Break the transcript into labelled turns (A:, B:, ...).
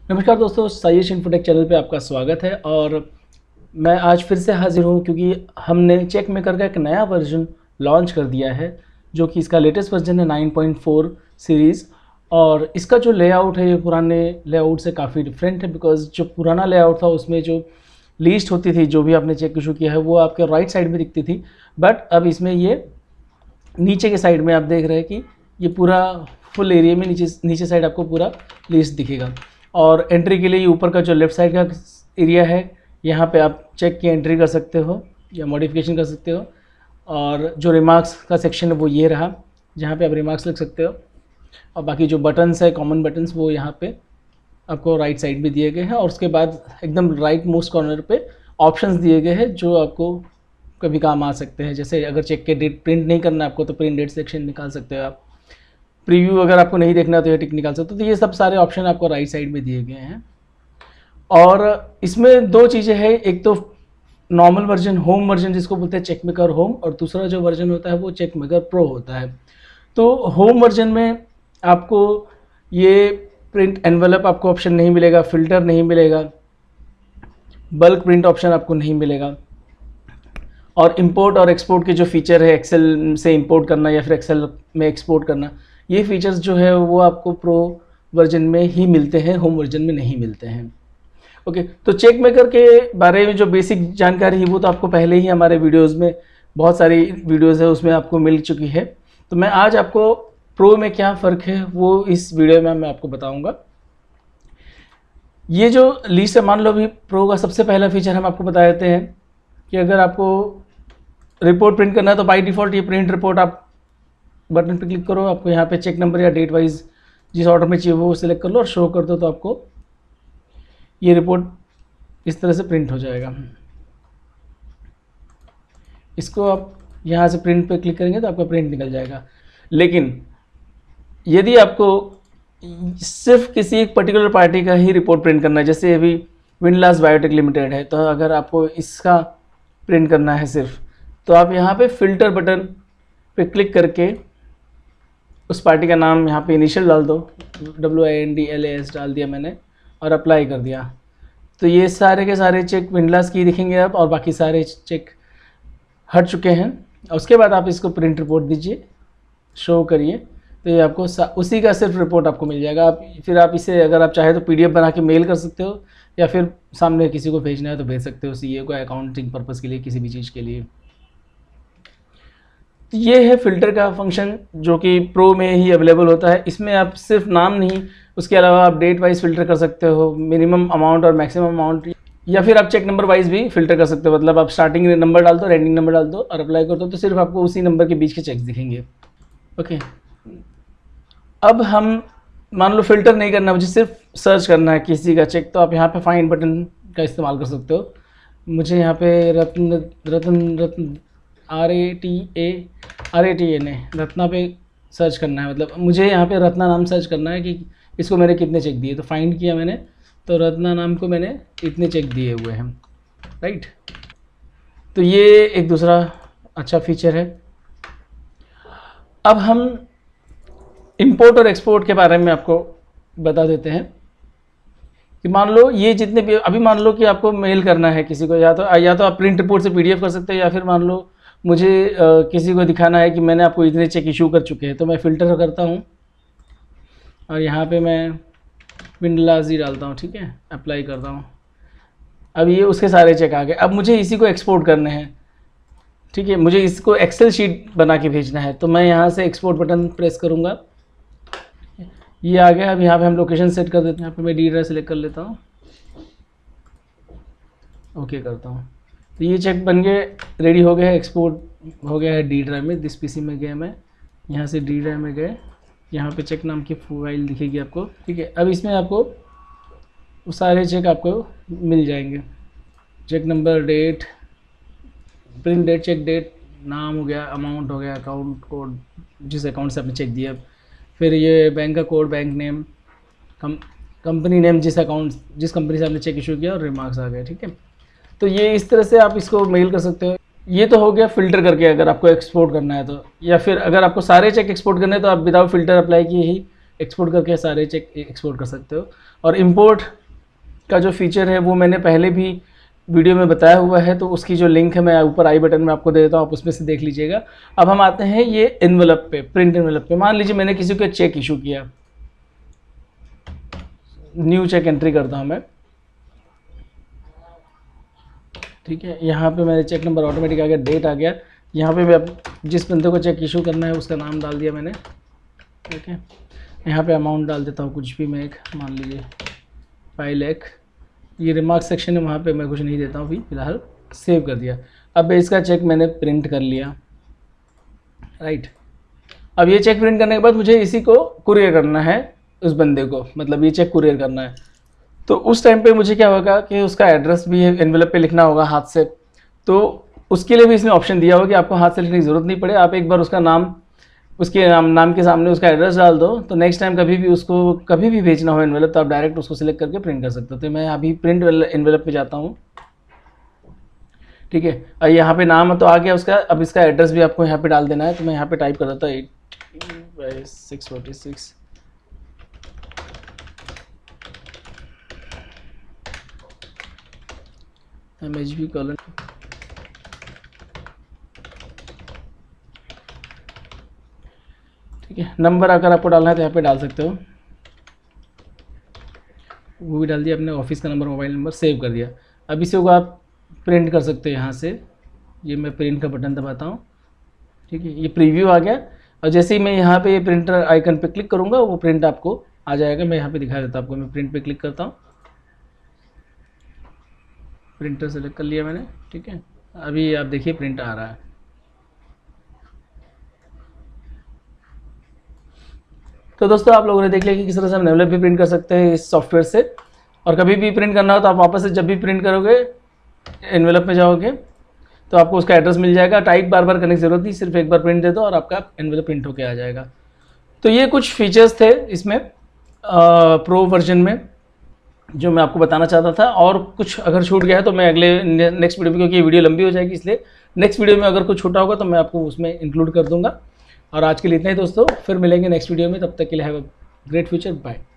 A: नमस्कार दोस्तों, Saish infotech channel पे आपका स्वागत है। और मैं आज फिर से हाजिर हूँ क्योंकि हमने चेक मेकर का एक नया वर्जन लॉन्च कर दिया है, जो कि इसका लेटेस्ट वर्जन है 9.4 सीरीज़। और इसका जो लेआउट है ये पुराने लेआउट से काफ़ी डिफरेंट है, बिकॉज जो पुराना लेआउट था उसमें जो लिस्ट होती थी, जो भी आपने चेक इशू किया है, वो आपके राइट साइड में दिखती थी। बट अब इसमें ये नीचे के साइड में आप देख रहे हैं कि ये पूरा फुल एरिया में नीचे साइड आपको पूरा लिस्ट दिखेगा। और एंट्री के लिए ये ऊपर का जो लेफ़्ट साइड का एरिया है, यहाँ पे आप चेक की एंट्री कर सकते हो या मॉडिफिकेशन कर सकते हो। और जो रिमार्क्स का सेक्शन है वो ये रहा, जहाँ पे आप रिमार्क्स लिख सकते हो। और बाकी जो बटन्स है, कॉमन बटन्स, वो यहाँ पे आपको राइट साइड में दिए गए हैं। और उसके बाद एकदम राइट मोस्ट कॉर्नर पे ऑप्शंस दिए गए हैं जो आपको कभी काम आ सकते हैं। जैसे अगर चेक के डेट प्रिंट नहीं करना है आपको, तो प्रिंट डेट सेक्शन निकाल सकते हो आप। प्रीव्यू अगर आपको नहीं देखना तो ये टिक निकाल सकते हो। तो ये सब सारे ऑप्शन आपको राइट साइड में दिए गए हैं। और इसमें दो चीज़ें हैं, एक तो नॉर्मल वर्जन, होम वर्जन जिसको बोलते हैं चेक मेकर होम, और दूसरा जो वर्जन होता है वो चेक मेकर प्रो होता है। तो होम वर्जन में आपको ये प्रिंट एनवेलप आपको ऑप्शन नहीं मिलेगा, फिल्टर नहीं मिलेगा, बल्क प्रिंट ऑप्शन आपको नहीं मिलेगा। और इंपोर्ट और एक्सपोर्ट के जो फीचर है, एक्सेल से इंपोर्ट करना या फिर एक्सेल में एक्सपोर्ट करना, ये फीचर्स जो है वो आपको प्रो वर्जन में ही मिलते हैं, होम वर्जन में नहीं मिलते हैं। ओके, तो चेक मेकर के बारे में जो बेसिक जानकारी है वो तो आपको पहले ही हमारे वीडियोस में, बहुत सारी वीडियोस है उसमें आपको मिल चुकी है। तो मैं आज आपको प्रो में क्या फ़र्क है वो इस वीडियो में मैं आपको बताऊँगा। ये जो लिस्ट है, मान लो अभी प्रो का सबसे पहला फीचर हम आपको बता देते हैं कि अगर आपको रिपोर्ट प्रिंट करना है तो बाय डिफ़ॉल्ट ये प्रिंट रिपोर्ट आप बटन पे क्लिक करो, आपको यहाँ पे चेक नंबर या डेट वाइज जिस ऑर्डर में चाहिए वो सिलेक्ट कर लो और शो कर दो, तो आपको ये रिपोर्ट इस तरह से प्रिंट हो जाएगा। इसको आप यहाँ से प्रिंट पे क्लिक करेंगे तो आपका प्रिंट निकल जाएगा। लेकिन यदि आपको सिर्फ किसी एक पर्टिकुलर पार्टी का ही रिपोर्ट प्रिंट करना है, जैसे अभी विंडलास बायोटेक लिमिटेड है, तो अगर आपको इसका प्रिंट करना है सिर्फ, तो आप यहाँ पे फ़िल्टर बटन पे क्लिक करके उस पार्टी का नाम यहाँ पे इनिशियल डाल दो, WINDLAS डाल दिया मैंने और अप्लाई कर दिया। तो ये सारे के सारे चेक विंडलास की दिखेंगे आप, और बाकी सारे चेक हट चुके हैं। और उसके बाद आप इसको प्रिंट रिपोर्ट दीजिए, शो करिए, तो ये आपको उसी का सिर्फ रिपोर्ट आपको मिल जाएगा। आप फिर आप इसे अगर आप चाहे तो PDF बना के मेल कर सकते हो, या फिर सामने किसी को भेजना है तो भेज सकते हो, CA को, अकाउंटिंग पर्पज़ के लिए, किसी भी चीज़ के लिए। ये है फ़िल्टर का फंक्शन जो कि प्रो में ही अवेलेबल होता है। इसमें आप सिर्फ नाम नहीं, उसके अलावा आप डेट वाइज फ़िल्टर कर सकते हो, मिनिमम अमाउंट और मैक्सिमम अमाउंट, या फिर आप चेक नंबर वाइज भी फ़िल्टर कर सकते हो। मतलब आप स्टार्टिंग नंबर डाल दो, एंडिंग नंबर डाल दो और अप्लाई कर दो, तो सिर्फ आपको उसी नंबर के बीच के चेक्स दिखेंगे। ओके, अब हम मान लो फ़िल्टर नहीं करना, मुझे सिर्फ सर्च करना है किसी का चेक, तो आप यहाँ पे फाइंड बटन का इस्तेमाल कर सकते हो। मुझे यहाँ पे रत्न रत्ना पे सर्च करना है, मतलब मुझे यहाँ पे रत्ना नाम सर्च करना है कि इसको मैंने कितने चेक दिए। तो फाइंड किया मैंने, तो रत्ना नाम को मैंने इतने चेक दिए हुए हैं, राइट। तो ये एक दूसरा अच्छा फीचर है। अब हम इंपोर्ट और एक्सपोर्ट के बारे में आपको बता देते हैं कि मान लो ये जितने भी, अभी मान लो कि आपको मेल करना है किसी को, या तो आप प्रिंट रिपोर्ट से PDF कर सकते हैं, या फिर मान लो मुझे किसी को दिखाना है कि मैंने आपको इतने चेक इशू कर चुके हैं, तो मैं फ़िल्टर करता हूँ और यहाँ पे मैं विंडलास ही डालता हूँ, ठीक है, अप्लाई करता हूँ। अब ये उसके सारे चेक आ गए। अब मुझे इसी को एक्सपोर्ट करने हैं, ठीक है, मुझे इसको एक्सेल शीट बना के भेजना है, तो मैं यहाँ से एक्सपोर्ट बटन प्रेस करूँगा, ये आ गया। अब यहाँ पे हम लोकेशन सेट कर देते हैं, यहाँ पे मैं D ड्राइव सेलेक्ट कर लेता हूँ, ओके करता हूँ। तो ये चेक बन गए, रेडी हो गया है, एक्सपोर्ट हो गया है D ड्राइव में। दिस PC में गए मैं, यहाँ से D ड्राइव में गए, यहाँ पे चेक नाम की फाइल दिखेगी आपको, ठीक है। अब इसमें आपको वो सारे चेक आपको मिल जाएंगे, cheque number, date, print date, cheque date, नाम हो गया, अमाउंट हो गया, अकाउंट कोड जिस अकाउंट से आपने चेक दिया, फिर ये बैंक का code, bank name, company name, जिस कंपनी से आपने चेक इशू किया, और रिमार्क्स आ गए, ठीक है। तो ये इस तरह से आप इसको मेल कर सकते हो। ये तो हो गया फ़िल्टर करके अगर आपको एक्सपोर्ट करना है तो, या फिर अगर आपको सारे चेक एक्सपोर्ट करने हैं तो आप विदाउट फ़िल्टर अप्लाई किए ही एक्सपोर्ट करके सारे चेक एक्सपोर्ट कर सकते हो। और इंपोर्ट का जो फीचर है वो मैंने पहले भी वीडियो में बताया हुआ है, तो उसकी जो लिंक है मैं ऊपर आई बटन में आपको दे देता हूँ, आप उसमें से देख लीजिएगा। अब हम आते हैं ये एनवेलप पे, प्रिंट एनवेलप पे। मान लीजिए मैंने किसी को चेक इशू किया, न्यू चेक एंट्री करता हूँ मैं, ठीक है। यहाँ पे मेरे चेक नंबर ऑटोमेटिक आ गया, डेट आ गया। यहाँ पे मैं जिस बंदे को चेक इशू करना है उसका नाम डाल दिया मैंने, ठीक है। यहाँ पे अमाउंट डाल देता हूँ कुछ भी, मैं एक मान लीजिए 5 लाख। ये रिमार्क सेक्शन है, वहाँ पे मैं कुछ नहीं देता हूँ अभी फिलहाल, सेव कर दिया। अब इसका चेक मैंने प्रिंट कर लिया, राइट। अब ये चेक प्रिंट करने के बाद मुझे इसी को कुरियर करना है उस बंदे को, मतलब ये चेक कुरियर करना है। तो उस टाइम पे मुझे क्या होगा कि उसका एड्रेस भी एनवेलप पे लिखना होगा हाथ से, तो उसके लिए भी इसमें ऑप्शन दिया होगा कि आपको हाथ से लिखने की ज़रूरत नहीं पड़े, आप एक बार उसका नाम, उसके नाम के सामने उसका एड्रेस डाल दो, तो नेक्स्ट टाइम कभी भी उसको कभी भी भेजना हो एनवेलप तो आप डायरेक्ट उसको सिलेक्ट करके प्रिंट कर सकते हो। तो मैं अभी प्रिंट एनवेलप पे जाता हूँ, ठीक है। और यहाँ पे नाम तो आ गया उसका, अब इसका एड्रेस भी आपको यहाँ पे डाल देना है। तो मैं यहाँ पे टाइप कर देता हूँ 80/646 MHB कॉलन, ठीक है। नंबर अगर आपको डालना है तो यहाँ पे डाल सकते हो, वो भी डाल दिया अपने ऑफिस का नंबर, मोबाइल नंबर, सेव कर दिया। अब इसे को आप प्रिंट कर सकते हो यहाँ से। ये मैं प्रिंट का बटन दबाता हूँ, ठीक है। ये प्रीव्यू आ गया, और जैसे ही मैं यहाँ पे प्रिंटर आइकन पे क्लिक करूँगा वो प्रिंट आपको आ जाएगा। मैं यहाँ पे दिखा देता हूँ आपको, मैं प्रिंट पे क्लिक करता हूँ, प्रिंटर सेलेक्ट कर लिया मैंने, ठीक है। अभी आप देखिए प्रिंट आ रहा है। तो दोस्तों आप लोगों ने देख लिया कि किस तरह से हम एनवेलप भी प्रिंट कर सकते हैं इस सॉफ्टवेयर से। और कभी भी प्रिंट करना हो तो आप वापस से जब भी प्रिंट करोगे एनवेलप में जाओगे तो आपको उसका एड्रेस मिल जाएगा। टाइप बार बार करने की ज़रूरत नहीं, सिर्फ एक बार प्रिंट दे दो और आपका एनवेलप प्रिंट होके आ जाएगा। तो ये कुछ फीचर्स थे इसमें प्रो वर्जन में जो मैं आपको बताना चाहता था। और कुछ अगर छूट गया है तो मैं अगले नेक्स्ट वीडियो में, क्योंकि ये वीडियो लंबी हो जाएगी इसलिए नेक्स्ट वीडियो में अगर कुछ छूटा होगा तो मैं आपको उसमें इंक्लूड कर दूंगा। और आज के लिए इतना ही दोस्तों, फिर मिलेंगे नेक्स्ट वीडियो में, तब तक के लिए have a great future, bye.